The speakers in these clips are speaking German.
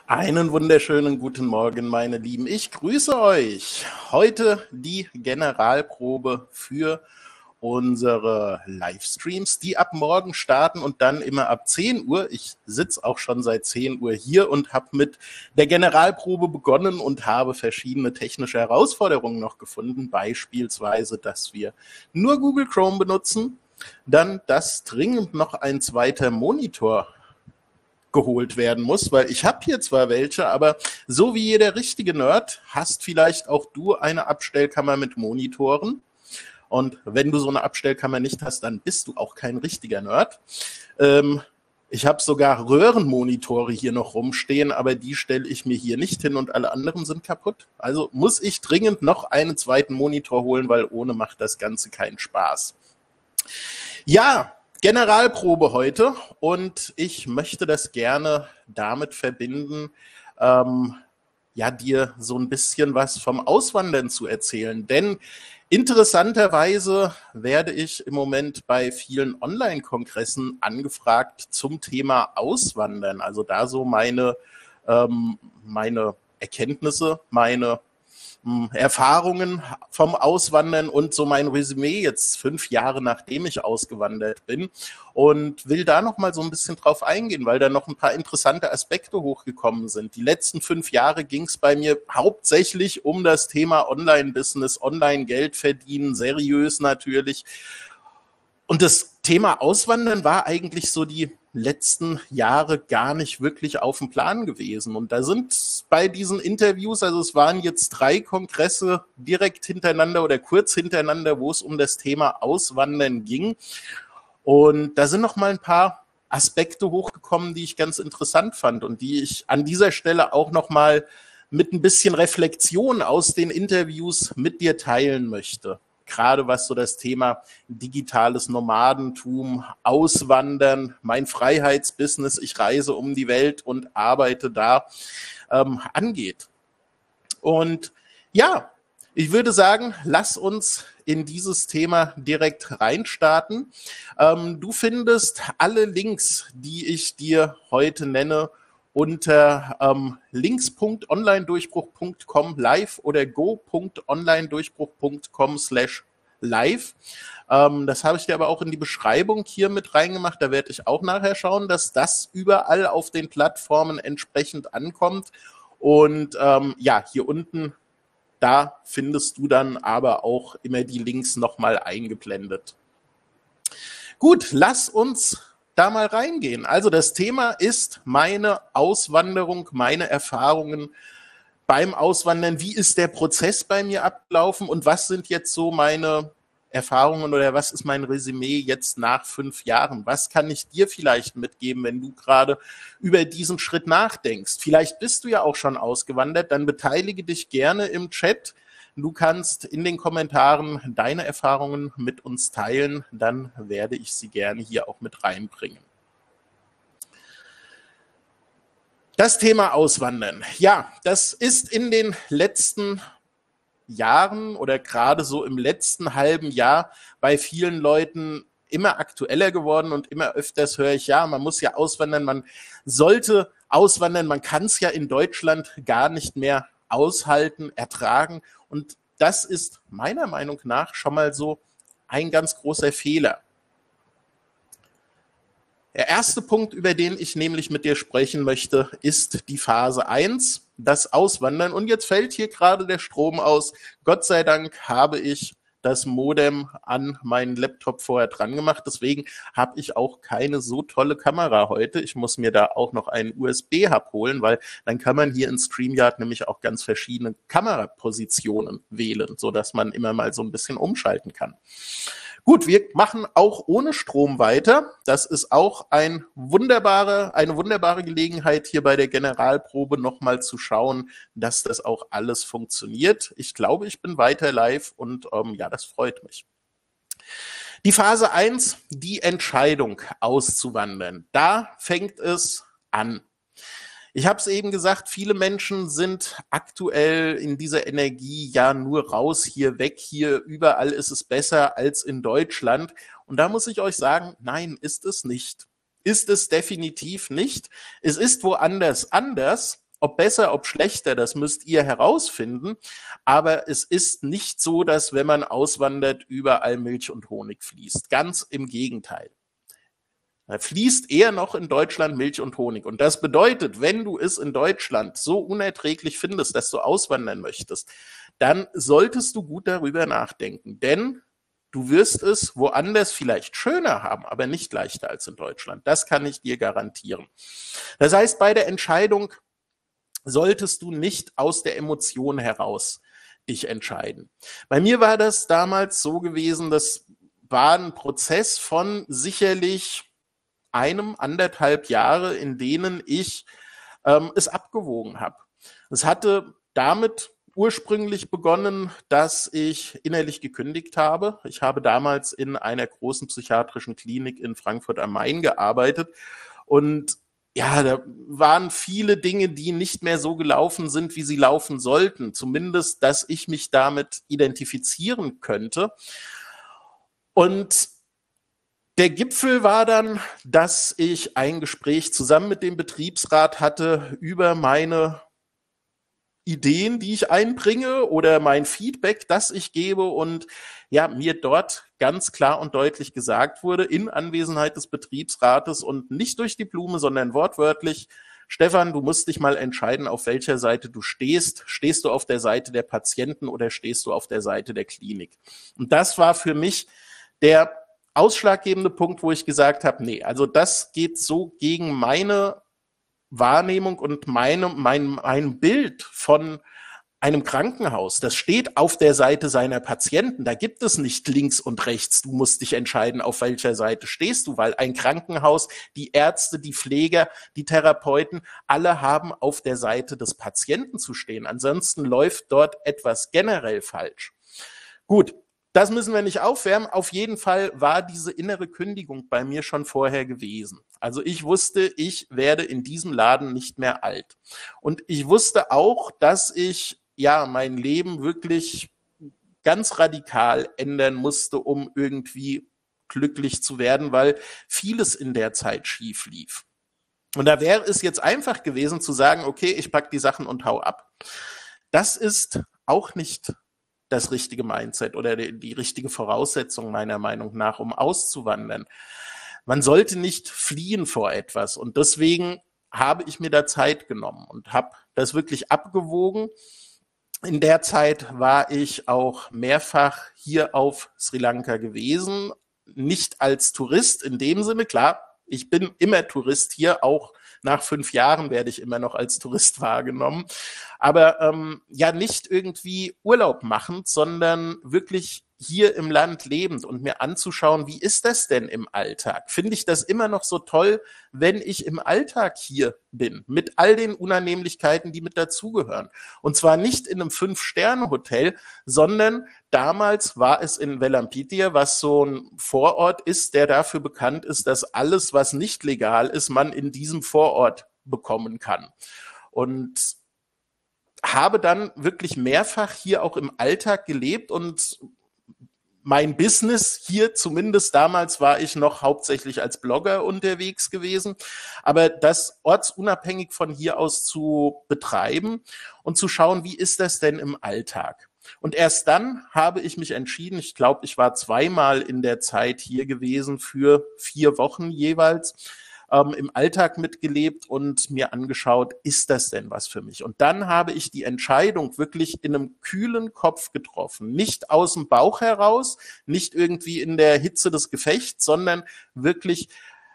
Einen wunderschönen guten Morgen, meine Lieben. Ich grüße euch. Heute die Generalprobe für unsere Livestreams, die ab morgen starten und dann immer ab 10 Uhr. Ich sitze auch schon seit 10 Uhr hier und habe mit der Generalprobe begonnen und habe verschiedene technische Herausforderungen noch gefunden. Beispielsweise, dass wir nur Google Chrome benutzen, dann, dass dringend noch ein zweiter Monitor geholt werden muss, weil ich habe hier zwar welche, aber so wie jeder richtige Nerd hast vielleicht auch du eine Abstellkammer mit Monitoren. Und wenn du so eine Abstellkammer nicht hast, dann bist du auch kein richtiger Nerd. Ich habe sogar Röhrenmonitore hier noch rumstehen, aber die stelle ich mir hier nicht hin und alle anderen sind kaputt. Also muss ich dringend noch einen zweiten Monitor holen, weil ohne macht das Ganze keinen Spaß. Ja, Generalprobe heute und ich möchte das gerne damit verbinden, dir so ein bisschen was vom Auswandern zu erzählen. Denn interessanterweise werde ich im Moment bei vielen Online-Kongressen angefragt zum Thema Auswandern. Also da so meine Erkenntnisse, meine Erfahrungen vom Auswandern und so mein Resümee jetzt 5 Jahre, nachdem ich ausgewandert bin und will da noch mal so ein bisschen drauf eingehen, weil da noch ein paar interessante Aspekte hochgekommen sind. Die letzten 5 Jahre ging es bei mir hauptsächlich um das Thema Online-Business, Online-Geld verdienen, seriös natürlich. Und das Thema Auswandern war eigentlich so die letzten Jahre gar nicht wirklich auf dem Plan gewesen. Und da sind bei diesen Interviews, also es waren jetzt 3 Kongresse direkt hintereinander oder kurz hintereinander, wo es um das Thema Auswandern ging. Und da sind noch mal ein paar Aspekte hochgekommen, die ich ganz interessant fand und die ich an dieser Stelle auch noch mal mit ein bisschen Reflexion aus den Interviews mit dir teilen möchte. Gerade was so das Thema digitales Nomadentum, Auswandern, mein Freiheitsbusiness, ich reise um die Welt und arbeite da, angeht. Und ja, ich würde sagen, lass uns in dieses Thema direkt reinstarten. Du findest alle Links, die ich dir heute nenne, unter links.onlinedurchbruch.com live oder go.onlinedurchbruch.com/live. Das habe ich dir aber auch in die Beschreibung hier mit reingemacht. Da werde ich auch nachher schauen, dass das überall auf den Plattformen entsprechend ankommt. Und hier unten, da findest du dann aber auch immer die Links nochmal eingeblendet. Gut, lass uns da mal reingehen. Also das Thema ist meine Auswanderung, meine Erfahrungen beim Auswandern. Wie ist der Prozess bei mir abgelaufen und was sind jetzt so meine Erfahrungen oder was ist mein Resümee jetzt nach 5 Jahren? Was kann ich dir vielleicht mitgeben, wenn du gerade über diesen Schritt nachdenkst? Vielleicht bist du ja auch schon ausgewandert, dann beteilige dich gerne im Chat. Du kannst in den Kommentaren deine Erfahrungen mit uns teilen, dann werde ich sie gerne hier auch mit reinbringen. Das Thema Auswandern. Ja, das ist in den letzten Jahren oder gerade so im letzten halben Jahr bei vielen Leuten immer aktueller geworden und immer öfters höre ich, ja, man muss ja auswandern, man sollte auswandern, man kann es ja in Deutschland gar nicht mehr aushalten, ertragen. Und das ist meiner Meinung nach schon mal so ein ganz großer Fehler. Der erste Punkt, über den ich nämlich mit dir sprechen möchte, ist die Phase 1, das Auswandern. Und jetzt fällt hier gerade der Strom aus. Gott sei Dank habe ich das Modem an meinen Laptop vorher dran gemacht. Deswegen habe ich auch keine so tolle Kamera heute. Ich muss mir da auch noch einen USB-Hub holen, weil dann kann man hier in StreamYard nämlich auch ganz verschiedene Kamerapositionen wählen, sodass man immer mal so ein bisschen umschalten kann. Gut, wir machen auch ohne Strom weiter. Das ist auch eine wunderbare Gelegenheit, hier bei der Generalprobe nochmal zu schauen, dass das auch alles funktioniert. Ich glaube, ich bin weiter live und das freut mich. Die Phase 1, die Entscheidung auszuwandern. Da fängt es an. Ich habe es eben gesagt, viele Menschen sind aktuell in dieser Energie, ja, nur raus, hier, weg, hier, überall ist es besser als in Deutschland. Und da muss ich euch sagen, nein, ist es nicht. Ist es definitiv nicht. Es ist woanders anders. Ob besser, ob schlechter, das müsst ihr herausfinden. Aber es ist nicht so, dass wenn man auswandert, überall Milch und Honig fließt. Ganz im Gegenteil. Da fließt eher noch in Deutschland Milch und Honig. Und das bedeutet, wenn du es in Deutschland so unerträglich findest, dass du auswandern möchtest, dann solltest du gut darüber nachdenken. Denn du wirst es woanders vielleicht schöner haben, aber nicht leichter als in Deutschland. Das kann ich dir garantieren. Das heißt, bei der Entscheidung solltest du nicht aus der Emotion heraus dich entscheiden. Bei mir war das damals so gewesen, das war ein Prozess von sicherlich 1,5 Jahre, in denen ich es abgewogen habe. Es hatte damit ursprünglich begonnen, dass ich innerlich gekündigt habe. Ich habe damals in einer großen psychiatrischen Klinik in Frankfurt am Main gearbeitet und ja, da waren viele Dinge, die nicht mehr so gelaufen sind, wie sie laufen sollten. Zumindest, dass ich mich damit identifizieren könnte. Und der Gipfel war dann, dass ich ein Gespräch zusammen mit dem Betriebsrat hatte über meine Ideen, die ich einbringe oder mein Feedback, das ich gebe und ja, mir dort ganz klar und deutlich gesagt wurde, in Anwesenheit des Betriebsrates und nicht durch die Blume, sondern wortwörtlich: Stefan, du musst dich mal entscheiden, auf welcher Seite du stehst. Stehst du auf der Seite der Patienten oder stehst du auf der Seite der Klinik? Und das war für mich der ausschlaggebende Punkt, wo ich gesagt habe, nee, also das geht so gegen meine Wahrnehmung und mein Bild von einem Krankenhaus. Das steht auf der Seite seiner Patienten. Da gibt es nicht links und rechts. Du musst dich entscheiden, auf welcher Seite stehst du, weil ein Krankenhaus, die Ärzte, die Pfleger, die Therapeuten, alle haben auf der Seite des Patienten zu stehen. Ansonsten läuft dort etwas generell falsch. Gut. Das müssen wir nicht aufwärmen. Auf jeden Fall war diese innere Kündigung bei mir schon vorher gewesen. Also ich wusste, ich werde in diesem Laden nicht mehr alt. Und ich wusste auch, dass ich ja mein Leben wirklich ganz radikal ändern musste, um irgendwie glücklich zu werden, weil vieles in der Zeit schief lief. Und da wäre es jetzt einfach gewesen zu sagen, okay, ich pack die Sachen und hau ab. Das ist auch nicht das richtige Mindset oder die richtige Voraussetzung meiner Meinung nach, um auszuwandern. Man sollte nicht fliehen vor etwas und deswegen habe ich mir da Zeit genommen und habe das wirklich abgewogen. In der Zeit war ich auch mehrfach hier auf Sri Lanka gewesen, nicht als Tourist in dem Sinne, klar, ich bin immer Tourist hier, auch nach 5 Jahren werde ich immer noch als Tourist wahrgenommen. Aber ja, nicht irgendwie Urlaub machend, sondern wirklich hier im Land lebend und mir anzuschauen, wie ist das denn im Alltag? Finde ich das immer noch so toll, wenn ich im Alltag hier bin, mit all den Unannehmlichkeiten, die mit dazugehören. Und zwar nicht in einem 5-Sterne-Hotel, sondern damals war es in Velampitia, was so ein Vorort ist, der dafür bekannt ist, dass alles, was nicht legal ist, man in diesem Vorort bekommen kann. Und habe dann wirklich mehrfach hier auch im Alltag gelebt und mein Business hier, zumindest damals war ich noch hauptsächlich als Blogger unterwegs gewesen, aber das ortsunabhängig von hier aus zu betreiben und zu schauen, wie ist das denn im Alltag? Und erst dann habe ich mich entschieden, ich glaube, ich war 2-mal in der Zeit hier gewesen für 4 Wochen jeweils, im Alltag mitgelebt und mir angeschaut, ist das denn was für mich? Und dann habe ich die Entscheidung wirklich in einem kühlen Kopf getroffen. Nicht aus dem Bauch heraus, nicht irgendwie in der Hitze des Gefechts, sondern wirklich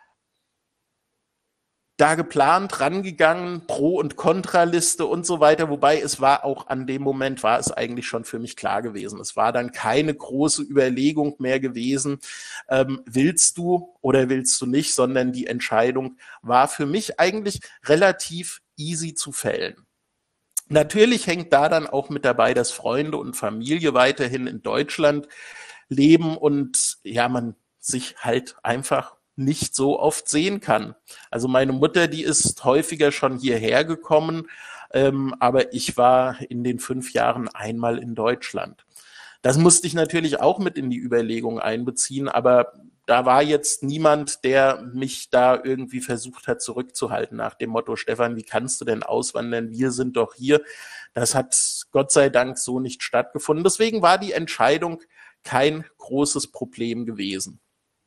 da geplant, rangegangen, Pro- und Kontraliste und so weiter, wobei es war auch an dem Moment, war es eigentlich schon für mich klar gewesen. Es war dann keine große Überlegung mehr gewesen, willst du oder willst du nicht, sondern die Entscheidung war für mich eigentlich relativ easy zu fällen. Natürlich hängt da dann auch mit dabei, dass Freunde und Familie weiterhin in Deutschland leben und ja, man sich halt einfach nicht so oft sehen kann. Also meine Mutter, die ist häufiger schon hierher gekommen, aber ich war in den 5 Jahren einmal in Deutschland. Das musste ich natürlich auch mit in die Überlegung einbeziehen, aber da war jetzt niemand, der mich da irgendwie versucht hat zurückzuhalten nach dem Motto, Stefan, wie kannst du denn auswandern? Wir sind doch hier. Das hat Gott sei Dank so nicht stattgefunden. Deswegen war die Entscheidung kein großes Problem gewesen.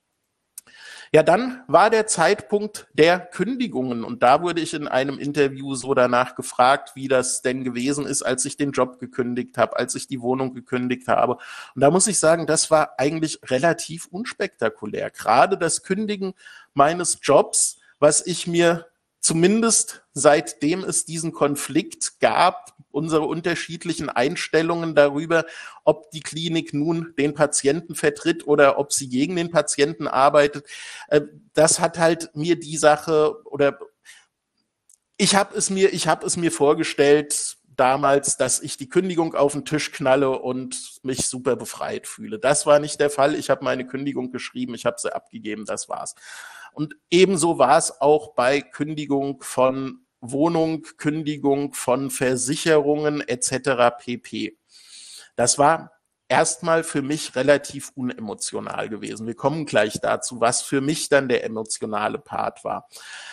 Ja, dann war der Zeitpunkt der Kündigungen und da wurde ich in einem Interview so danach gefragt, wie das denn gewesen ist, als ich den Job gekündigt habe, als ich die Wohnung gekündigt habe. Und da muss ich sagen, das war eigentlich relativ unspektakulär. Gerade das Kündigen meines Jobs, was ich mir zumindest seitdem es diesen Konflikt gab, unsere unterschiedlichen Einstellungen darüber, ob die Klinik nun den Patienten vertritt oder ob sie gegen den Patienten arbeitet, das hat halt mir die Sache oder ich habe es mir vorgestellt damals, dass ich die Kündigung auf den Tisch knalle und mich super befreit fühle. Das war nicht der Fall. Ich habe meine Kündigung geschrieben, ich habe sie abgegeben, das war's. Und ebenso war es auch bei Kündigung von Wohnung, Kündigung von Versicherungen etc. pp. Das war erstmal für mich relativ unemotional gewesen. Wir kommen gleich dazu, was für mich dann der emotionale Part war.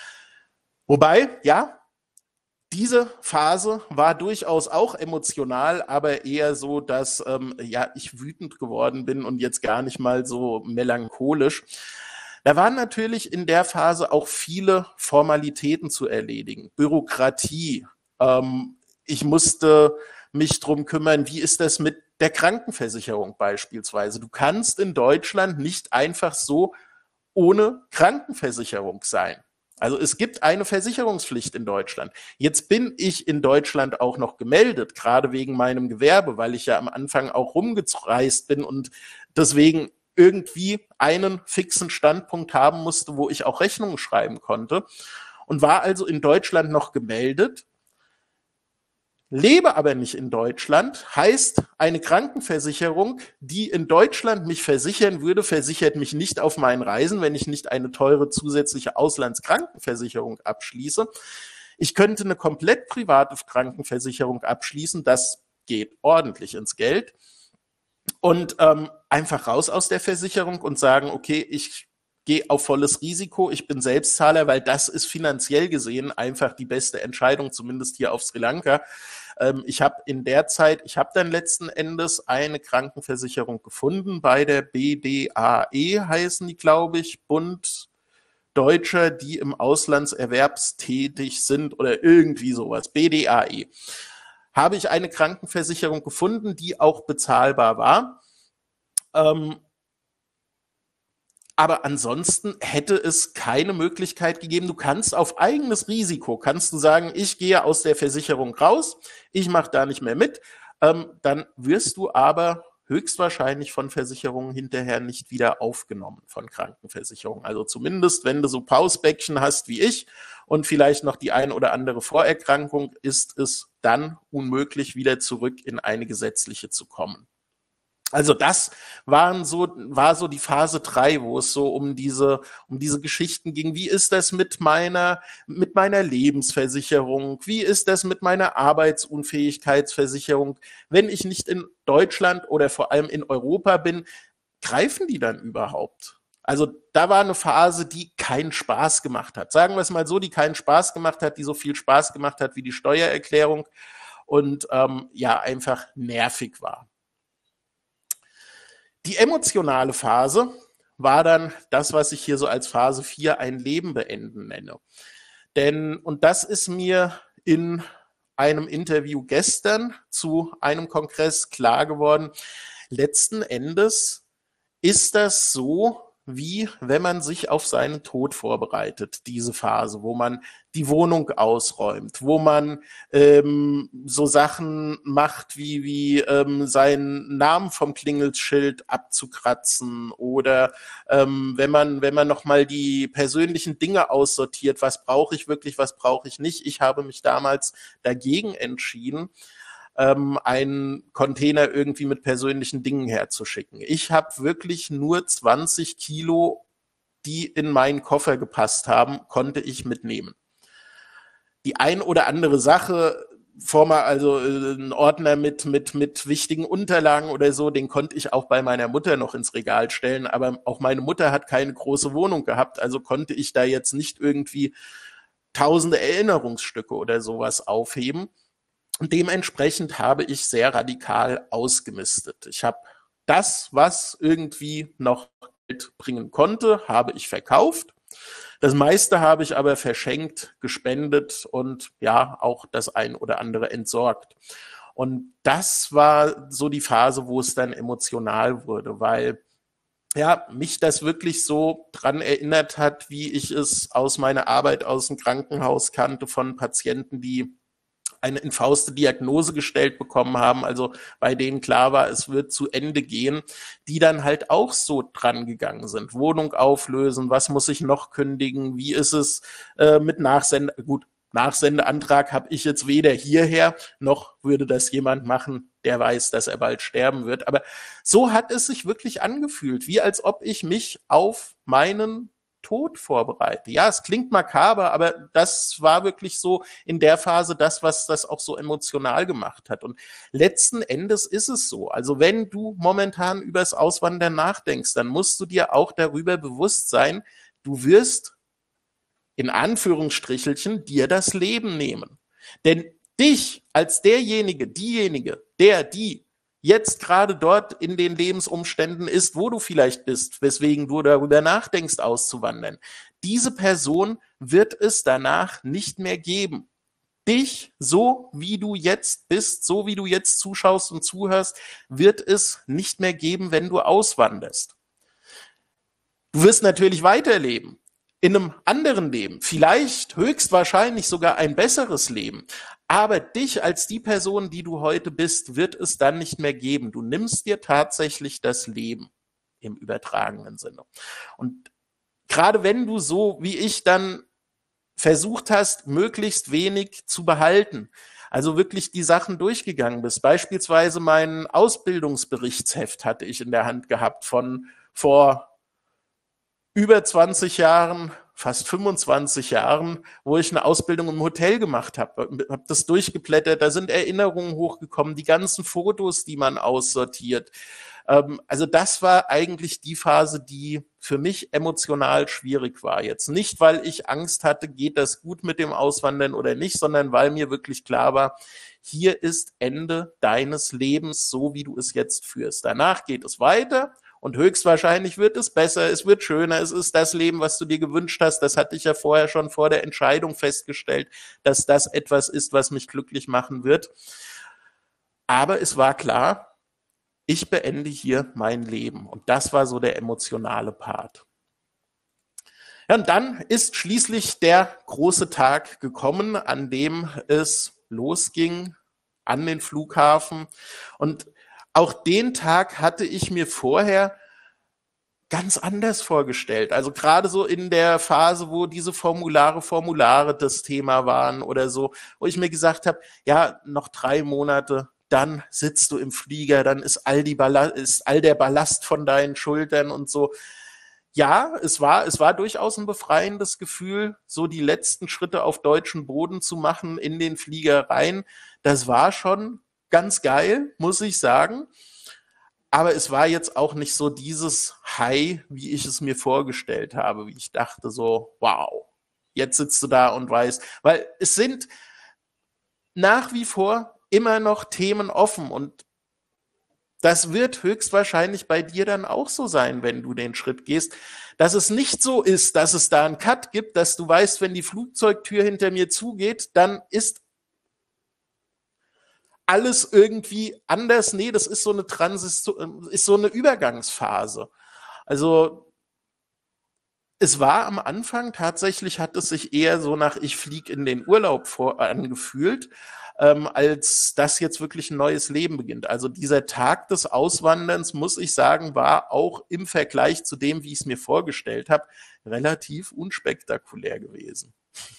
Wobei, ja, diese Phase war durchaus auch emotional, aber eher so, dass ich wütend geworden bin und jetzt gar nicht mal so melancholisch. Da waren natürlich in der Phase auch viele Formalitäten zu erledigen. Bürokratie. Ich musste mich drum kümmern, wie ist das mit der Krankenversicherung beispielsweise. Du kannst in Deutschland nicht einfach so ohne Krankenversicherung sein. Also es gibt eine Versicherungspflicht in Deutschland. Jetzt bin ich in Deutschland auch noch gemeldet, gerade wegen meinem Gewerbe, weil ich ja am Anfang auch rumgereist bin und deswegen irgendwie einen fixen Standpunkt haben musste, wo ich auch Rechnungen schreiben konnte und war also in Deutschland noch gemeldet, lebe aber nicht in Deutschland, heißt eine Krankenversicherung, die in Deutschland mich versichern würde, versichert mich nicht auf meinen Reisen, wenn ich nicht eine teure zusätzliche Auslandskrankenversicherung abschließe. Ich könnte eine komplett private Krankenversicherung abschließen, das geht ordentlich ins Geld. Und einfach raus aus der Versicherung und sagen, okay, ich gehe auf volles Risiko, ich bin Selbstzahler, weil das ist finanziell gesehen einfach die beste Entscheidung, zumindest hier auf Sri Lanka. Ich habe dann letzten Endes eine Krankenversicherung gefunden bei der BDAE, heißen die, glaube ich, Bund Deutscher, die im Auslandserwerbstätig sind oder irgendwie sowas, BDAE. Habe ich eine Krankenversicherung gefunden, die auch bezahlbar war. Aber ansonsten hätte es keine Möglichkeit gegeben. Du kannst auf eigenes Risiko, kannst du sagen, ich gehe aus der Versicherung raus, ich mache da nicht mehr mit. Dann wirst du aber höchstwahrscheinlich von Versicherungen hinterher nicht wieder aufgenommen, von Krankenversicherungen. Also zumindest, wenn du so Pausbäckchen hast wie ich und vielleicht noch die ein oder andere Vorerkrankung, ist es dann unmöglich, wieder zurück in eine gesetzliche zu kommen. Also das war so die Phase 3, wo es so um diese Geschichten ging. Wie ist das mit meiner Lebensversicherung? Wie ist das mit meiner Arbeitsunfähigkeitsversicherung? Wenn ich nicht in Deutschland oder vor allem in Europa bin, greifen die dann überhaupt? Also da war eine Phase, die keinen Spaß gemacht hat. Sagen wir es mal so, die keinen Spaß gemacht hat, die so viel Spaß gemacht hat wie die Steuererklärung und einfach nervig war. Die emotionale Phase war dann das, was ich hier so als Phase 4 ein Leben beenden nenne. Und das ist mir in einem Interview gestern zu einem Kongress klar geworden, letzten Endes ist das so, wie wenn man sich auf seinen Tod vorbereitet, diese Phase, wo man die Wohnung ausräumt, wo man so Sachen macht, wie seinen Namen vom Klingelschild abzukratzen oder wenn man nochmal die persönlichen Dinge aussortiert, was brauche ich wirklich, was brauche ich nicht. Ich habe mich damals dagegen entschieden, einen Container irgendwie mit persönlichen Dingen herzuschicken. Ich habe wirklich nur 20 Kilo, die in meinen Koffer gepasst haben, konnte ich mitnehmen. Die ein oder andere Sache ein Ordner mit wichtigen Unterlagen oder so, den konnte ich auch bei meiner Mutter noch ins Regal stellen, aber auch meine Mutter hat keine große Wohnung gehabt, also konnte ich da jetzt nicht irgendwie tausende Erinnerungsstücke oder sowas aufheben. Und dementsprechend habe ich sehr radikal ausgemistet. Ich habe das, was irgendwie noch Geld bringen konnte, habe ich verkauft. Das meiste habe ich aber verschenkt, gespendet und ja, auch das ein oder andere entsorgt. Und das war so die Phase, wo es dann emotional wurde, weil ja, mich das wirklich so dran erinnert hat, wie ich es aus meiner Arbeit aus dem Krankenhaus kannte von Patienten, die eine infauste Diagnose gestellt bekommen haben, also bei denen klar war, es wird zu Ende gehen, die dann halt auch so dran gegangen sind. Wohnung auflösen, was muss ich noch kündigen, wie ist es mit Nachsendeantrag habe ich jetzt weder hierher, noch würde das jemand machen, der weiß, dass er bald sterben wird. Aber so hat es sich wirklich angefühlt, wie als ob ich mich auf meinen Tod vorbereite. Ja, es klingt makaber, aber das war wirklich so in der Phase das, was das auch so emotional gemacht hat. Und letzten Endes ist es so. Also wenn du momentan übers Auswandern nachdenkst, dann musst du dir auch darüber bewusst sein, du wirst in Anführungsstrichelchen dir das Leben nehmen. Denn dich als diejenige, die jetzt gerade dort in den Lebensumständen ist, wo du vielleicht bist, weswegen du darüber nachdenkst, auszuwandern. Diese Person wird es danach nicht mehr geben. Dich, so wie du jetzt bist, so wie du jetzt zuschaust und zuhörst, wird es nicht mehr geben, wenn du auswanderst. Du wirst natürlich weiterleben. In einem anderen Leben, vielleicht höchstwahrscheinlich sogar ein besseres Leben. Aber dich als die Person, die du heute bist, wird es dann nicht mehr geben. Du nimmst dir tatsächlich das Leben im übertragenen Sinne. Und gerade wenn du so wie ich dann versucht hast, möglichst wenig zu behalten, also wirklich die Sachen durchgegangen bist, beispielsweise mein Ausbildungsberichtsheft hatte ich in der Hand gehabt von vor über 20 Jahren, fast 25 Jahren, wo ich eine Ausbildung im Hotel gemacht habe. Habe das durchgeblättert, da sind Erinnerungen hochgekommen, die ganzen Fotos, die man aussortiert. Also das war eigentlich die Phase, die für mich emotional schwierig war. Jetzt nicht, weil ich Angst hatte, geht das gut mit dem Auswandern oder nicht, sondern weil mir wirklich klar war, hier ist Ende deines Lebens, so wie du es jetzt führst. Danach geht es weiter. Und höchstwahrscheinlich wird es besser, es wird schöner, es ist das Leben, was du dir gewünscht hast. Das hatte ich ja vorher schon vor der Entscheidung festgestellt, dass das etwas ist, was mich glücklich machen wird. Aber es war klar, ich beende hier mein Leben. Und das war so der emotionale Part. Ja, und dann ist schließlich der große Tag gekommen, an dem es losging an den Flughafen. Und auch den Tag hatte ich mir vorher ganz anders vorgestellt. Also gerade so in der Phase, wo diese Formulare das Thema waren oder so, wo ich mir gesagt habe, ja, noch 3 Monate, dann sitzt du im Flieger, dann ist all der Ballast von deinen Schultern und so. Ja, es war durchaus ein befreiendes Gefühl, so die letzten Schritte auf deutschem Boden zu machen in den Flieger rein. Das war schon ganz geil, muss ich sagen. Aber es war jetzt auch nicht so dieses High, wie ich es mir vorgestellt habe, wie ich dachte so, wow, jetzt sitzt du da und weißt, weil es sind nach wie vor immer noch Themen offen und das wird höchstwahrscheinlich bei dir dann auch so sein, wenn du den Schritt gehst, dass es nicht so ist, dass es da einen Cut gibt, dass du weißt, wenn die Flugzeugtür hinter mir zugeht, dann ist alles irgendwie anders. Nee, das ist so eine ist so eine Übergangsphase. Also es war am Anfang tatsächlich, hat es sich eher so nach ich fliege in den Urlaub angefühlt, als das jetzt wirklich ein neues Leben beginnt. Also dieser Tag des Auswanderns, muss ich sagen, war auch im Vergleich zu dem, wie ich es mir vorgestellt habe, relativ unspektakulär gewesen.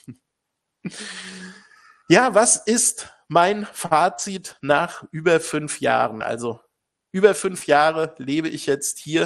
Ja, was ist mein Fazit nach über 5 Jahren? Also über 5 Jahre lebe ich jetzt hier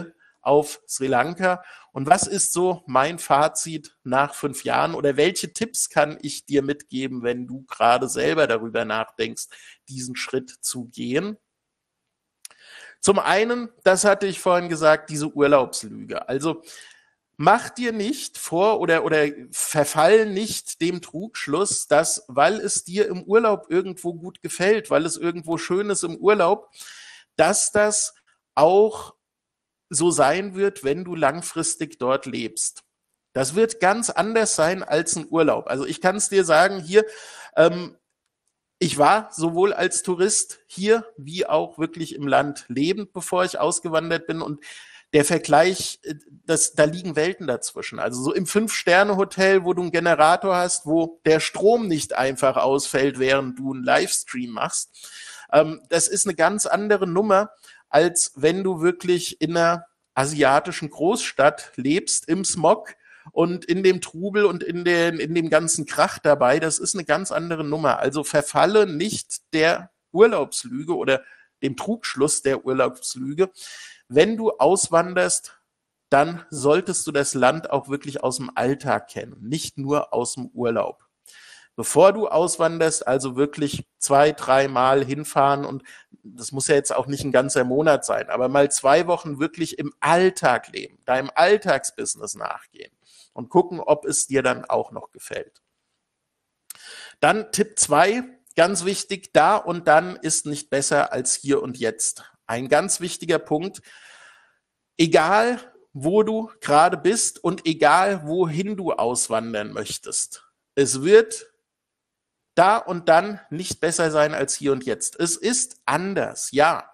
auf Sri Lanka. Und was ist so mein Fazit nach 5 Jahren oder welche Tipps kann ich dir mitgeben, wenn du gerade selber darüber nachdenkst, diesen Schritt zu gehen? Zum einen, das hatte ich vorhin gesagt, diese Urlaubslüge. Also mach dir nicht vor oder verfall nicht dem Trugschluss, dass, weil es dir im Urlaub irgendwo gut gefällt, weil es irgendwo schön ist im Urlaub, dass das auch so sein wird, wenn du langfristig dort lebst. Das wird ganz anders sein als ein Urlaub. Also ich kann es dir sagen, hier, ich war sowohl als Tourist hier wie auch wirklich im Land lebend, bevor ich ausgewandert bin, und der Vergleich, da liegen Welten dazwischen. Also so im 5-Sterne-Hotel, wo du einen Generator hast, wo der Strom nicht einfach ausfällt, während du einen Livestream machst. Das ist eine ganz andere Nummer, als wenn du wirklich in einer asiatischen Großstadt lebst, im Smog und in dem Trubel und in dem ganzen Krach dabei. Das ist eine ganz andere Nummer. Also verfalle nicht der Urlaubslüge oder dem Trugschluss der Urlaubslüge. Wenn du auswanderst, dann solltest du das Land auch wirklich aus dem Alltag kennen, nicht nur aus dem Urlaub. Bevor du auswanderst, also wirklich 2, 3 Mal hinfahren, und das muss ja jetzt auch nicht ein ganzer Monat sein, aber mal 2 Wochen wirklich im Alltag leben, deinem Alltagsbusiness nachgehen und gucken, ob es dir dann auch noch gefällt. Dann Tipp 2, ganz wichtig, da und dann ist nicht besser als hier und jetzt. Ein ganz wichtiger Punkt, egal wo du gerade bist und egal wohin du auswandern möchtest, es wird da und dann nicht besser sein als hier und jetzt. Es ist anders, ja.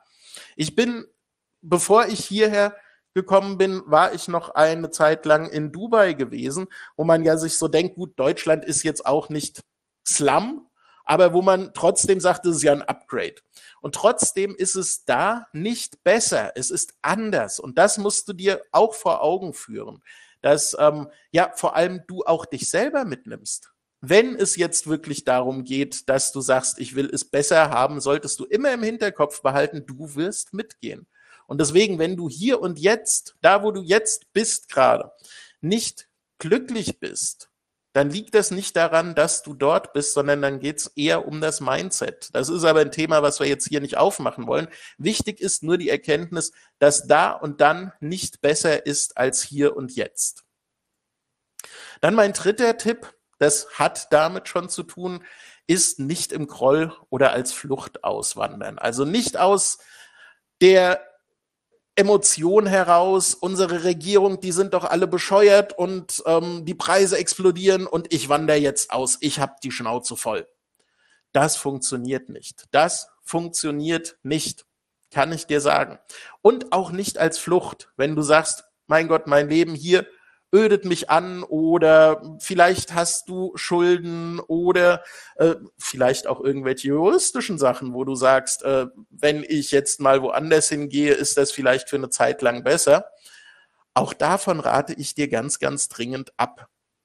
Bevor ich hierher gekommen bin, war ich noch eine Zeit lang in Dubai gewesen, wo man ja sich so denkt, gut, Deutschland ist jetzt auch nicht Slum, aber wo man trotzdem sagt, das ist ja ein Upgrade. Und trotzdem ist es da nicht besser, es ist anders. Und das musst du dir auch vor Augen führen, dass vor allem du auch dich selber mitnimmst. Wenn es jetzt wirklich darum geht, dass du sagst, ich will es besser haben, solltest du immer im Hinterkopf behalten, du wirst mitgehen. Und deswegen, wenn du hier und jetzt, da wo du jetzt bist gerade, nicht glücklich bist, dann liegt das nicht daran, dass du dort bist, sondern dann geht es eher um das Mindset. Das ist aber ein Thema, was wir jetzt hier nicht aufmachen wollen. Wichtig ist nur die Erkenntnis, dass da und dann nicht besser ist als hier und jetzt. Dann mein 3. Tipp, das hat damit schon zu tun, ist nicht im Groll oder als Flucht auswandern. Also nicht aus der Emotion heraus, unsere Regierung, die sind doch alle bescheuert und die Preise explodieren und ich wandere jetzt aus, ich habe die Schnauze voll. Das funktioniert nicht. Das funktioniert nicht, kann ich dir sagen. Und auch nicht als Flucht, wenn du sagst, mein Gott, mein Leben hier ödet mich an, oder vielleicht hast du Schulden oder vielleicht auch irgendwelche juristischen Sachen, wo du sagst, wenn ich jetzt mal woanders hingehe, ist das vielleicht für eine Zeit lang besser. Auch davon rate ich dir ganz, ganz dringend ab.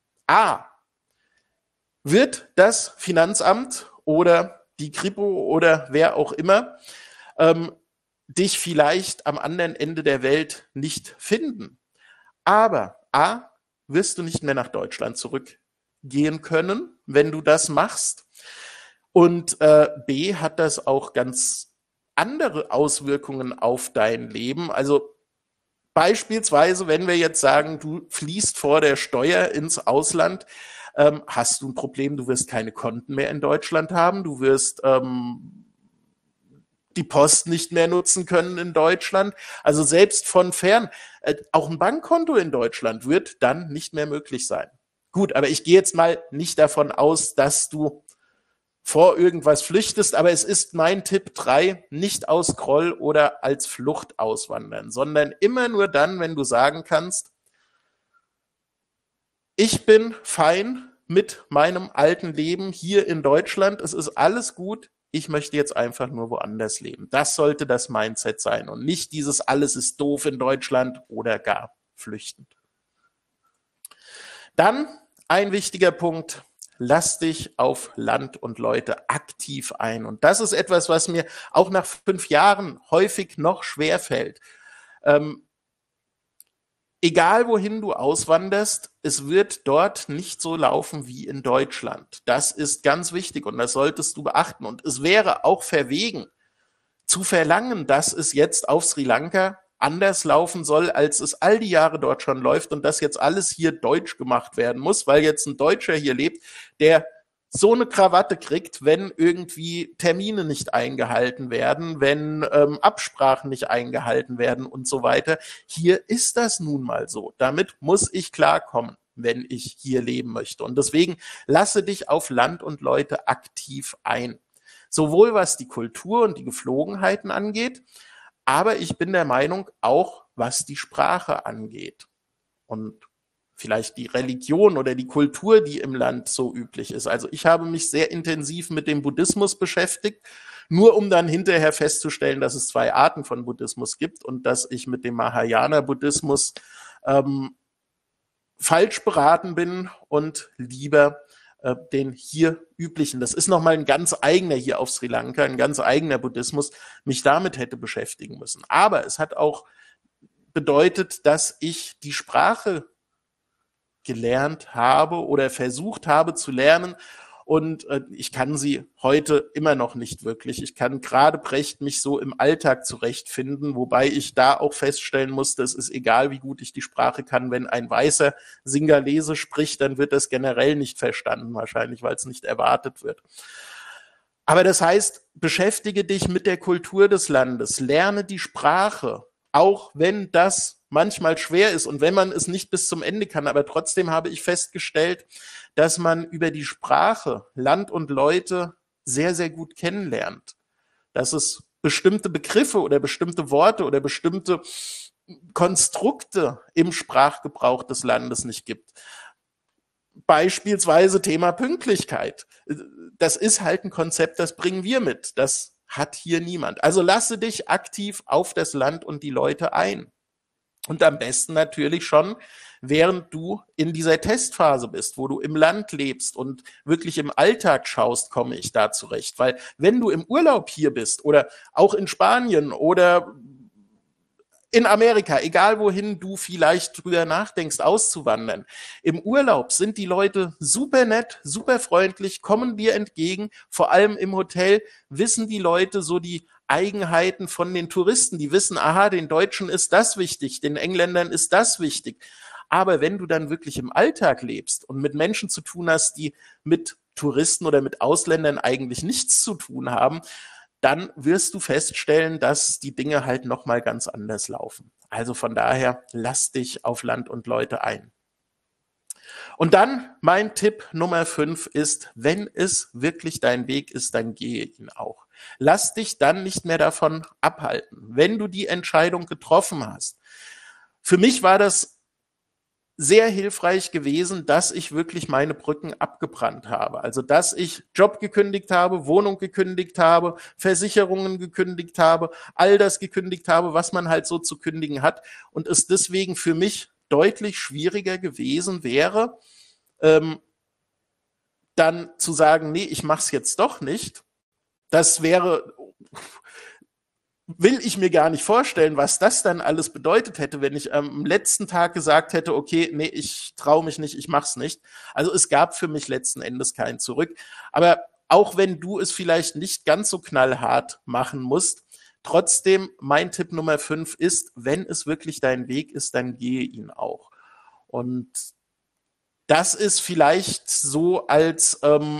Wird das Finanzamt oder die Kripo oder wer auch immer dich vielleicht am anderen Ende der Welt nicht finden. Aber wirst du nicht mehr nach Deutschland zurückgehen können, wenn du das machst. Und B, hat das auch ganz andere Auswirkungen auf dein Leben. Also beispielsweise, wenn wir jetzt sagen, du fliehst vor der Steuer ins Ausland, hast du ein Problem, du wirst keine Konten mehr in Deutschland haben, du wirst die Post nicht mehr nutzen können in Deutschland. Also selbst von fern, auch ein Bankkonto in Deutschland wird dann nicht mehr möglich sein. Gut, aber ich gehe jetzt mal nicht davon aus, dass du vor irgendwas flüchtest, aber es ist mein Tipp 3, nicht aus Groll oder als Flucht auswandern, sondern immer nur dann, wenn du sagen kannst, ich bin fein mit meinem alten Leben hier in Deutschland, es ist alles gut, ich möchte jetzt einfach nur woanders leben. Das sollte das Mindset sein und nicht dieses alles ist doof in Deutschland oder gar flüchtend. Dann ein wichtiger Punkt, lass dich auf Land und Leute aktiv ein. Und das ist etwas, was mir auch nach 5 Jahren häufig noch schwerfällt. egal wohin du auswanderst, es wird dort nicht so laufen wie in Deutschland. Das ist ganz wichtig und das solltest du beachten. Und es wäre auch verwegen, zu verlangen, dass es jetzt auf Sri Lanka anders laufen soll, als es all die Jahre dort schon läuft und dass jetzt alles hier deutsch gemacht werden muss, weil jetzt ein Deutscher hier lebt, der so eine Krawatte kriegt, wenn irgendwie Termine nicht eingehalten werden, wenn Absprachen nicht eingehalten werden und so weiter. Hier ist das nun mal so. Damit muss ich klarkommen, wenn ich hier leben möchte. Und deswegen lasse dich auf Land und Leute aktiv ein. Sowohl was die Kultur und die Geflogenheiten angeht, aber ich bin der Meinung, auch was die Sprache angeht. Und vielleicht die Religion oder die Kultur, die im Land so üblich ist. Also ich habe mich sehr intensiv mit dem Buddhismus beschäftigt, nur um dann hinterher festzustellen, dass es 2 Arten von Buddhismus gibt und dass ich mit dem Mahayana-Buddhismus falsch beraten bin und lieber den hier üblichen, das ist nochmal ein ganz eigener hier auf Sri Lanka, ein ganz eigener Buddhismus, mich damit hätte beschäftigen müssen. Aber es hat auch bedeutet, dass ich die Sprache gelernt habe oder versucht habe zu lernen und ich kann sie heute immer noch nicht wirklich. Ich kann gerade Brecht mich so im Alltag zurechtfinden, wobei ich da auch feststellen musste, es ist egal, wie gut ich die Sprache kann, wenn ein weißer Singalese spricht, dann wird das generell nicht verstanden, wahrscheinlich, weil es nicht erwartet wird. Aber das heißt, beschäftige dich mit der Kultur des Landes, lerne die Sprache, auch wenn das manchmal schwer ist und wenn man es nicht bis zum Ende kann. Aber trotzdem habe ich festgestellt, dass man über die Sprache Land und Leute sehr, sehr gut kennenlernt. Dass es bestimmte Begriffe oder bestimmte Worte oder bestimmte Konstrukte im Sprachgebrauch des Landes nicht gibt. Beispielsweise Thema Pünktlichkeit. Das ist halt ein Konzept, das bringen wir mit. Das hat hier niemand. Also lasse dich aktiv auf das Land und die Leute ein. Und am besten natürlich schon, während du in dieser Testphase bist, wo du im Land lebst und wirklich im Alltag schaust, komme ich da zurecht. Weil wenn du im Urlaub hier bist oder auch in Spanien oder in Amerika, egal wohin du vielleicht drüber nachdenkst, auszuwandern. Im Urlaub sind die Leute super nett, super freundlich, kommen dir entgegen. Vor allem im Hotel wissen die Leute so die Eigenheiten von den Touristen. Die wissen, aha, den Deutschen ist das wichtig, den Engländern ist das wichtig. Aber wenn du dann wirklich im Alltag lebst und mit Menschen zu tun hast, die mit Touristen oder mit Ausländern eigentlich nichts zu tun haben, dann wirst du feststellen, dass die Dinge halt nochmal ganz anders laufen. Also von daher, lass dich auf Land und Leute ein. Und dann mein Tipp Nummer 5 ist, wenn es wirklich dein Weg ist, dann gehe ihn auch. Lass dich dann nicht mehr davon abhalten, wenn du die Entscheidung getroffen hast. Für mich war das sehr hilfreich gewesen, dass ich wirklich meine Brücken abgebrannt habe. Also, dass ich Job gekündigt habe, Wohnung gekündigt habe, Versicherungen gekündigt habe, all das gekündigt habe, was man halt so zu kündigen hat und es deswegen für mich deutlich schwieriger gewesen wäre, dann zu sagen, nee, ich mach's jetzt doch nicht. Das wäre, will ich mir gar nicht vorstellen, was das dann alles bedeutet hätte, wenn ich am letzten Tag gesagt hätte, okay, nee, ich traue mich nicht, ich mach's nicht. Also es gab für mich letzten Endes kein Zurück. Aber auch wenn du es vielleicht nicht ganz so knallhart machen musst, trotzdem mein Tipp Nummer 5 ist, wenn es wirklich dein Weg ist, dann gehe ihn auch. Und das ist vielleicht so als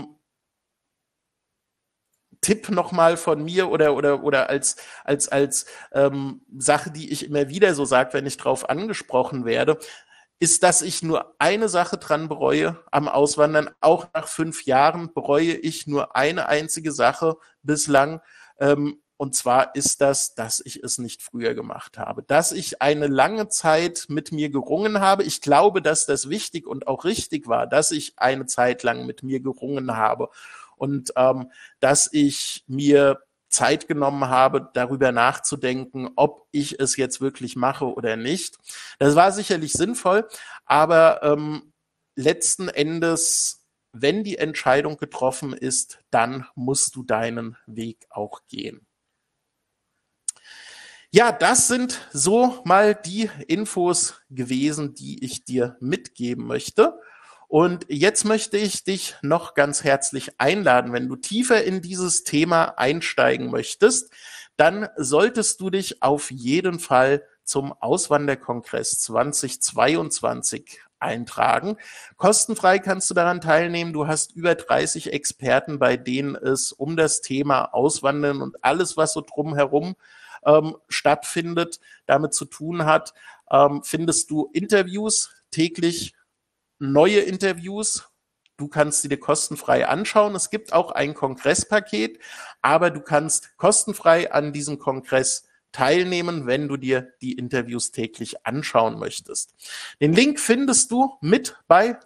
Tipp nochmal von mir oder als Sache, die ich immer wieder so sage, wenn ich drauf angesprochen werde, ist, dass ich nur eine Sache dran bereue am Auswandern. Auch nach 5 Jahren bereue ich nur eine einzige Sache bislang. Und zwar ist das, dass ich es nicht früher gemacht habe. Dass ich eine lange Zeit mit mir gerungen habe. Ich glaube, dass das wichtig und auch richtig war, dass ich eine Zeit lang mit mir gerungen habe. Und dass ich mir Zeit genommen habe, darüber nachzudenken, ob ich es jetzt wirklich mache oder nicht. Das war sicherlich sinnvoll, aber letzten Endes, wenn die Entscheidung getroffen ist, dann musst du deinen Weg auch gehen. Ja, das sind so mal die Infos gewesen, die ich dir mitgeben möchte. Und jetzt möchte ich dich noch ganz herzlich einladen, wenn du tiefer in dieses Thema einsteigen möchtest, dann solltest du dich auf jeden Fall zum Auswanderkongress 2022 eintragen. Kostenfrei kannst du daran teilnehmen. Du hast über 30 Experten, bei denen es um das Thema Auswandern und alles, was so drumherum stattfindet, damit zu tun hat, findest du Interviews, täglich neue Interviews. Du kannst sie dir kostenfrei anschauen. Es gibt auch ein Kongresspaket, aber du kannst kostenfrei an diesem Kongress teilnehmen, wenn du dir die Interviews täglich anschauen möchtest. Den Link findest du mit bei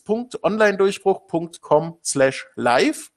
links.onlinedurchbruch.com/live.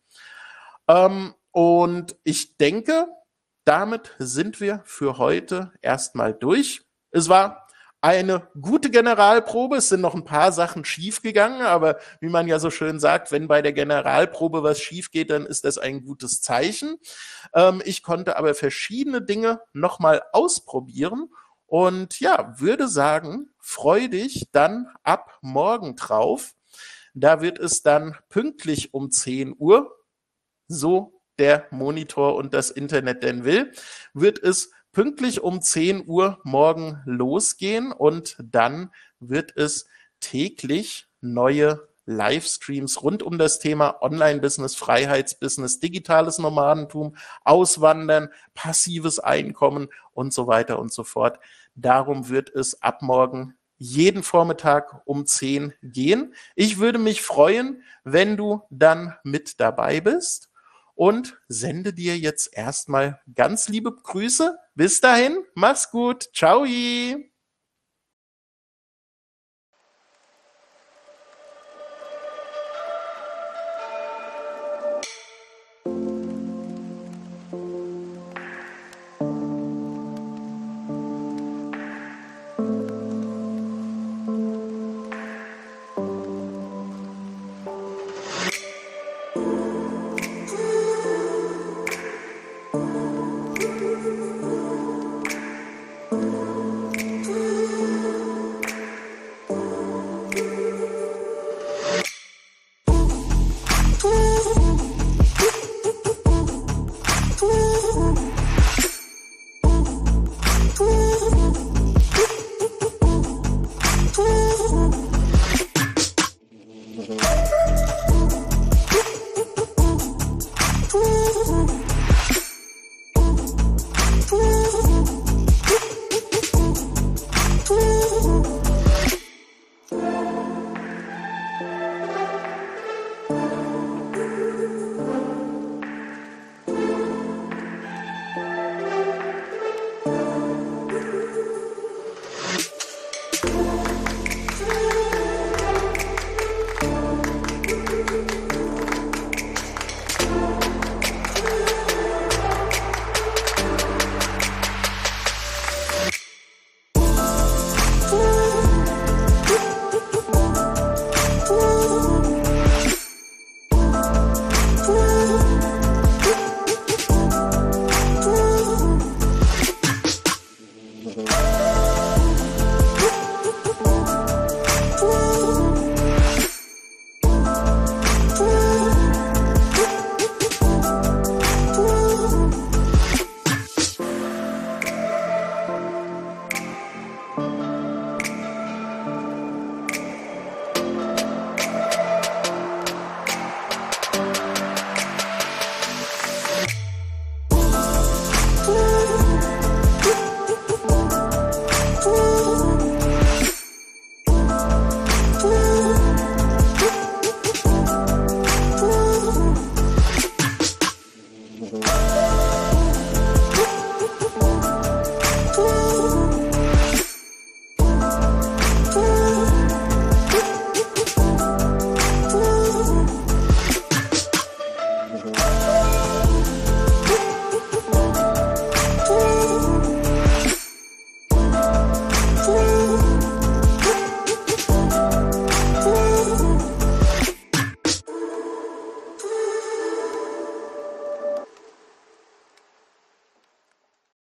Und ich denke, damit sind wir für heute erstmal durch. Es war eine gute Generalprobe. Es sind noch ein paar Sachen schiefgegangen, aber wie man ja so schön sagt, wenn bei der Generalprobe was schief geht, dann ist das ein gutes Zeichen. Ich konnte aber verschiedene Dinge nochmal ausprobieren und ja, würde sagen, freu dich dann ab morgen drauf. Da wird es dann pünktlich um 10 Uhr, so der Monitor und das Internet denn will, wird es pünktlich um 10 Uhr morgen losgehen und dann wird es täglich neue Livestreams rund um das Thema Online-Business, Freiheitsbusiness, digitales Nomadentum, Auswandern, passives Einkommen und so weiter und so fort. Darum wird es ab morgen jeden Vormittag um 10 gehen. Ich würde mich freuen, wenn du dann mit dabei bist. Und sende dir jetzt erstmal ganz liebe Grüße. Bis dahin, mach's gut. Ciao.